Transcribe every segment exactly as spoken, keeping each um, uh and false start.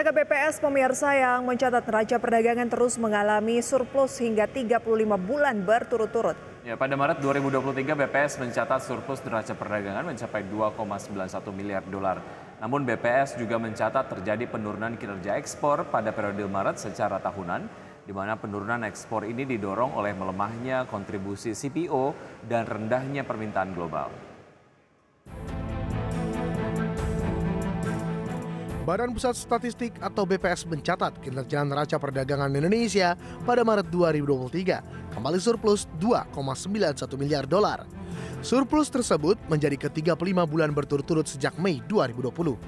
Kita ke B P S pemirsa yang mencatat neraca perdagangan terus mengalami surplus hingga tiga puluh lima bulan berturut-turut. Ya, pada Maret dua ribu dua puluh tiga B P S mencatat surplus neraca perdagangan mencapai dua koma sembilan satu miliar dolar. Namun B P S juga mencatat terjadi penurunan kinerja ekspor pada periode Maret secara tahunan, di mana penurunan ekspor ini didorong oleh melemahnya kontribusi C P O dan rendahnya permintaan global. Badan Pusat Statistik atau B P S mencatat kinerja neraca perdagangan Indonesia pada Maret dua ribu dua puluh tiga kembali surplus dua koma sembilan satu miliar dolar. Surplus tersebut menjadi ke tiga puluh lima bulan berturut-turut sejak Mei dua ribu dua puluh.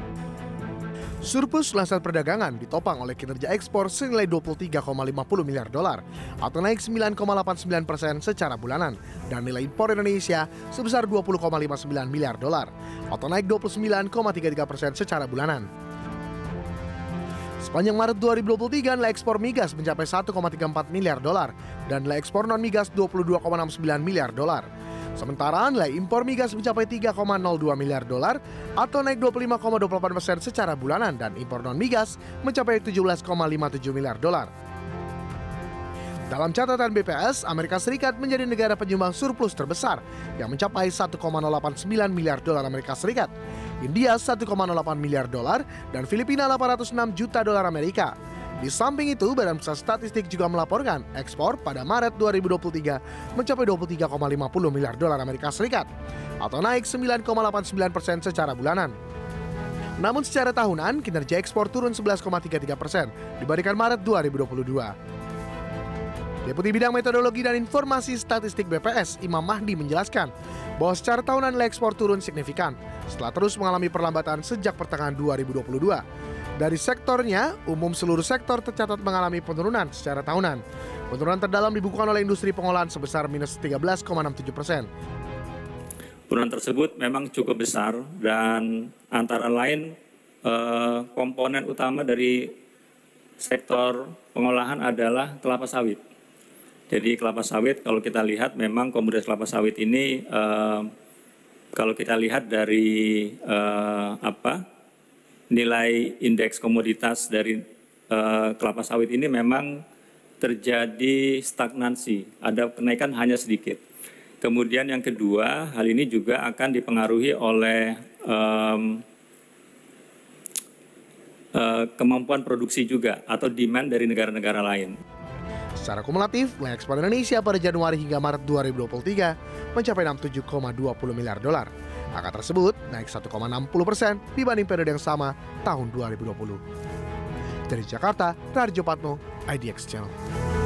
Surplus neraca perdagangan ditopang oleh kinerja ekspor senilai dua puluh tiga koma lima puluh miliar dolar atau naik sembilan koma delapan sembilan persen secara bulanan, dan nilai impor Indonesia sebesar dua puluh koma lima sembilan miliar dolar atau naik dua puluh sembilan koma tiga tiga persen secara bulanan. Sepanjang Maret dua ribu dua puluh tiga, nilai ekspor migas mencapai satu koma tiga empat miliar dolar dan nilai ekspor non-migas dua puluh dua koma enam sembilan miliar dolar. Sementara nilai impor migas mencapai tiga koma nol dua miliar dolar atau naik dua puluh lima koma dua puluh delapan persen secara bulanan, dan impor non-migas mencapai tujuh belas koma lima tujuh miliar dolar. Dalam catatan B P S, Amerika Serikat menjadi negara penyumbang surplus terbesar yang mencapai satu koma nol delapan sembilan miliar dolar Amerika Serikat, India satu koma nol delapan miliar dolar, dan Filipina delapan ratus enam juta dolar Amerika. Di samping itu, Badan Pusat Statistik juga melaporkan ekspor pada Maret dua ribu dua puluh tiga mencapai dua puluh tiga koma lima puluh miliar dolar Amerika Serikat atau naik sembilan koma delapan sembilan persen secara bulanan. Namun secara tahunan, kinerja ekspor turun sebelas koma tiga tiga persen dibandingkan Maret dua ribu dua puluh dua. Deputi Bidang Metodologi dan Informasi Statistik B P S, Imam Mahdi, menjelaskan bahwa secara tahunan nilai ekspor turun signifikan setelah terus mengalami perlambatan sejak pertengahan dua ribu dua puluh dua. Dari sektornya, umum seluruh sektor tercatat mengalami penurunan secara tahunan. Penurunan terdalam dibukukan oleh industri pengolahan sebesar minus tiga belas koma enam tujuh persen. Penurunan tersebut memang cukup besar dan antara lain eh, komponen utama dari sektor pengolahan adalah kelapa sawit. Jadi kelapa sawit kalau kita lihat memang komoditas kelapa sawit ini eh, kalau kita lihat dari eh, apa nilai indeks komoditas dari uh, kelapa sawit ini memang terjadi stagnansi, ada kenaikan hanya sedikit. Kemudian yang kedua, hal ini juga akan dipengaruhi oleh um, uh, kemampuan produksi juga atau demand dari negara-negara lain. Secara kumulatif, nilai ekspor Indonesia pada Januari hingga Maret dua ribu dua puluh tiga mencapai enam puluh tujuh koma dua puluh miliar dolar. Angka tersebut naik satu koma enam puluh persen dibanding periode yang sama tahun dua ribu dua puluh. Dari Jakarta, Rarjo Patmo, I D X Channel.